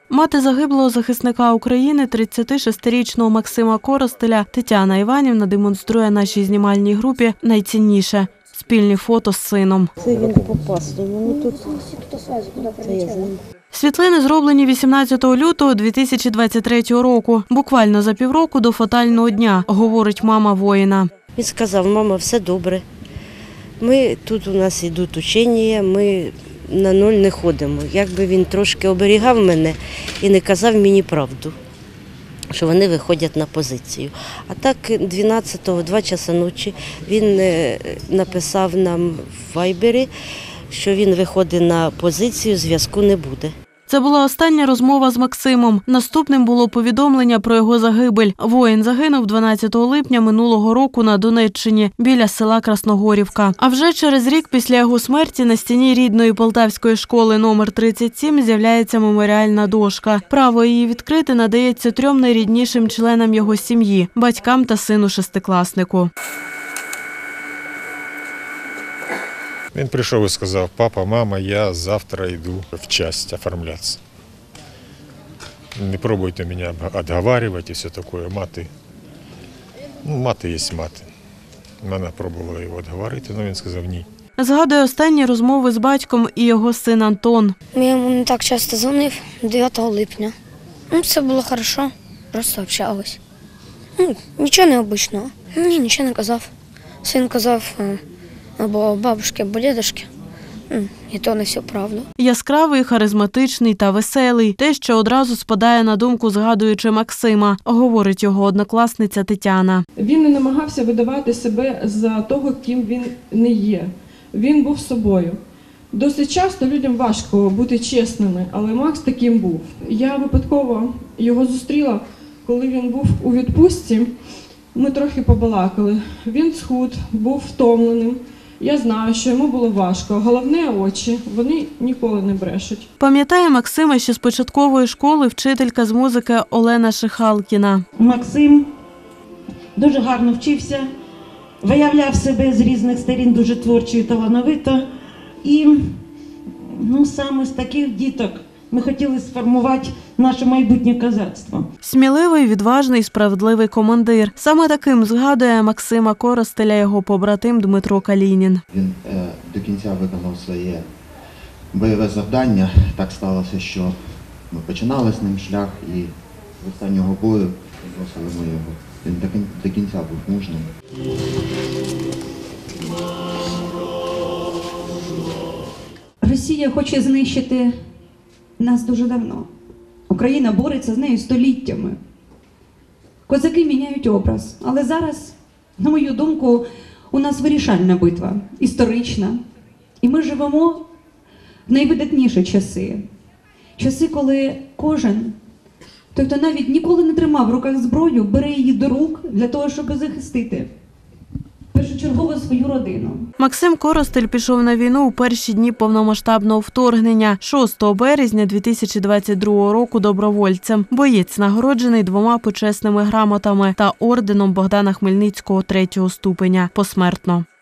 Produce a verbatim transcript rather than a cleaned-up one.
Мати загиблого захисника України, тридцятишестирічного Максима Коростеля, Тетяна Іванівна демонструє нашій знімальній групі найцінніше – спільні фото з сином. Це він попав, ну тут це я знаю. Світлини зроблені вісімнадцятого лютого дві тисячі двадцять третього року, буквально за півроку до фатального дня, говорить мама воїна. Він сказав: мама, все добре. Ми, тут у нас йдуть учення, ми на нуль не ходимо. Якби він трошки оберігав мене і не казав мені правду, що вони виходять на позицію. А так дванадцятого, два часа ночі, він написав нам в вайбері, що він виходить на позицію, зв'язку не буде. Це була остання розмова з Максимом. Наступним було повідомлення про його загибель. Воїн загинув дванадцятого липня минулого року на Донеччині, біля села Красногорівка. А вже через рік після його смерті на стіні рідної полтавської школи номер тридцять сім з'являється меморіальна дошка. Право її відкрити надається трьом найріднішим членам його сім'ї – батькам та сину-шестикласнику. Він прийшов і сказав: папа, мама, я завтра йду в часть оформлятися. Не пробуйте мене відговорювати і все таке. Мати, ну, мати є мати. Вона пробувала його відговорити, але він сказав ні. Згадує останні розмови з батьком і його син Антон. Я йому не так часто дзвонив, дев'ятого липня. Ну, все було добре, просто общалися. Ну, нічого необычного. Ні, нічого не казав. Син казав або бабушки, або дідушки. І то не всю правду. Яскравий, харизматичний та веселий. Те, що одразу спадає на думку, згадуючи Максима, говорить його однокласниця Тетяна. Він не намагався видавати себе за того, ким він не є. Він був собою. Досить часто людям важко бути чесними, але Макс таким був. Я випадково його зустріла, коли він був у відпустці. Ми трохи побалакали. Він схуд, був втомленим. Я знаю, що йому було важко. Головне – очі. Вони ніколи не брешуть. Пам'ятає Максима ще з початкової школи вчителька з музики Олена Шихалкіна. Максим дуже гарно вчився, виявляв себе з різних сторін дуже творчо і талановито. І ну, саме з таких діток ми хотіли сформувати наше майбутнє козацтво. Сміливий, відважний, справедливий командир. Саме таким згадує Максима Коростеля його побратим Дмитро Калінін. Він е, до кінця виконав своє бойове завдання. Так сталося, що ми починали з ним шлях і з останнього бою бросили ми його. Він до, до кінця був мужним. Росія хоче знищити нас дуже давно. Україна бореться з нею століттями. Козаки міняють образ. Але зараз, на мою думку, у нас вирішальна битва, історична. І ми живемо в найвидатніші часи. Часи, коли кожен, той, хто навіть ніколи не тримав в руках зброю, бере її до рук для того, щоб захистити першочергово свою родину. Максим Коростель пішов на війну у перші дні повномасштабного вторгнення, шостого березня дві тисячі двадцять другого року добровольцем. Боєць нагороджений двома почесними грамотами та орденом Богдана Хмельницького третього ступеня посмертно.